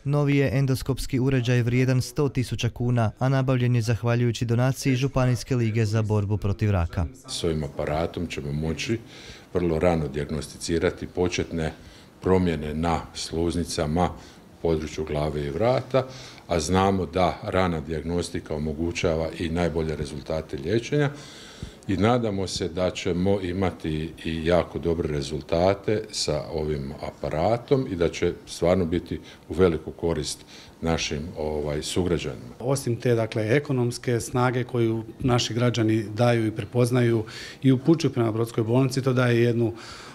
Novi je endoskopski uređaj vrijedan 100.000 kuna, a nabavljen je zahvaljujući donaciji Županijske lige za borbu protiv raka. S ovim aparatom ćemo moći vrlo rano dijagnosticirati početne promjene na sluznicama u području glave i vrata, a znamo da rana dijagnostika omogućava i najbolje rezultate liječenja i nadamo se da ćemo imati i jako dobre rezultate sa ovim aparatom i da će stvarno biti u veliku korist našim sugrađanima. Osim te ekonomske snage koju naši građani daju i prepoznaju i upućuju prema Brodskoj bolnici, to daje jednu,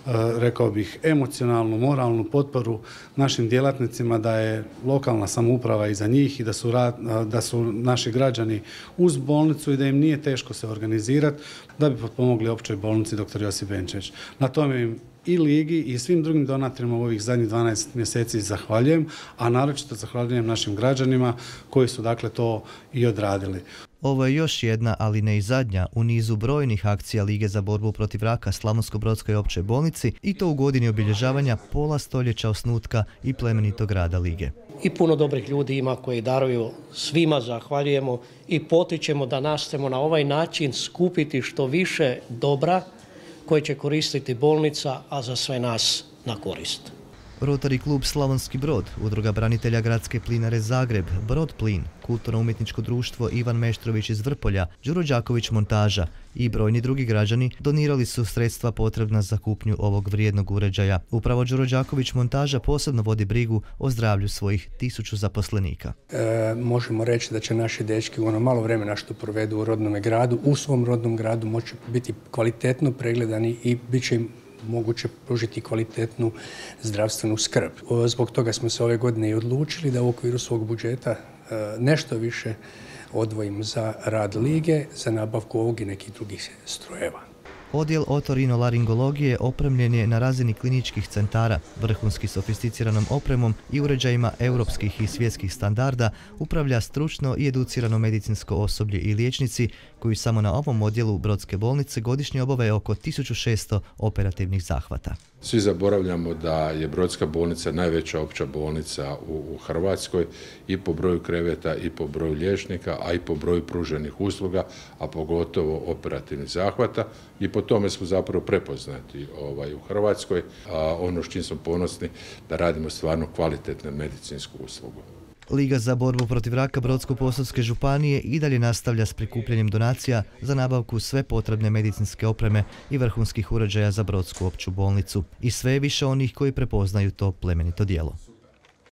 rekao bih, emocionalnu, moralnu potporu našim djelatnicima, da je lokalna samouprava iza njih i da su naši građani uz bolnicu i da im nije teško se organizirati da bi potpomogli općoj bolnici dr. Josip Benčević. Na tome im i ligi i svim drugim donatorima u ovih zadnjih 12 mjeseci zahvaljujem, a naročito zahvaljujem našim građanima koji su to i odradili. Ovo je još jedna, ali ne i zadnja, u nizu brojnih akcija Lige za borbu protiv raka Slavonsko-brodskoj općoj bolnici i to u godini obilježavanja pola stoljeća osnutka i plemenitog rada Lige. I puno dobrih ljudi ima koji daruju, svima zahvaljujemo i potičemo da nastavimo na ovaj način skupiti što više dobra koje će koristiti bolnica, a za sve nas na korist. Rotary klub Slavonski Brod, Udruga branitelja Gradske plinare Zagreb, Brod plin, Kulturno-umjetničko društvo Ivan Meštrović iz Vrpolja, Đuro Đaković montaža i brojni drugi građani donirali su sredstva potrebna za kupnju ovog vrijednog uređaja. Upravo Đuro Đaković montaža posebno vodi brigu o zdravlju svojih 1000 zaposlenika. Možemo reći da će naši dečki u ono malo vremena što provedu u rodnom gradu, u svom rodnom gradu moći biti kvalitetno pregledani i bit će im moguće pružiti kvalitetnu zdravstvenu skrb. Zbog toga smo se ove godine i odlučili da u okviru svog budžeta nešto više odvojimo za rad lige, za nabavku ovog i nekih drugih strojeva. Odjel otorinolaringologije opremljen je na razini kliničkih centara, vrhunski sofisticiranom opremom i uređajima europskih i svjetskih standarda, upravlja stručno i educirano medicinsko osoblje i liječnici koji samo na ovom odjelu Brodske bolnice godišnje obave oko 1600 operativnih zahvata. Svi zaboravljamo da je Brodska bolnica najveća opća bolnica u Hrvatskoj i po broju kreveta i po broju liječnika, a i po broju pruženih usluga, a pogotovo operativnih zahvata i po tome smo zapravo prepoznati u Hrvatskoj, a ono s čim smo ponosni da radimo stvarno kvalitetnu medicinsku uslugu. Liga za borbu protiv raka Brodsko-posavske županije i dalje nastavlja s prikupljanjem donacija za nabavku sve potrebne medicinske opreme i vrhunskih uređaja za Brodsku opću bolnicu. I sve je više onih koji prepoznaju to plemenito djelo.